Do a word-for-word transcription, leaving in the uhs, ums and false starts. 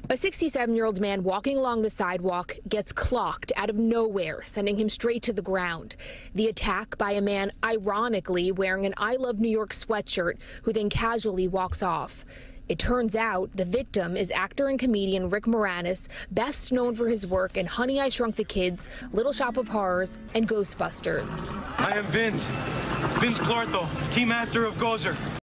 A sixty-seven-year-old man walking along the sidewalk gets clocked out of nowhere, sending him straight to the ground. The attack by a man ironically wearing an I Love New York sweatshirt, who then casually walks off. It turns out the victim is actor and comedian Rick Moranis, best known for his work in Honey, I Shrunk the Kids, Little Shop of Horrors, and Ghostbusters. I am Vince, Vince Clortho, Keymaster of Gozer.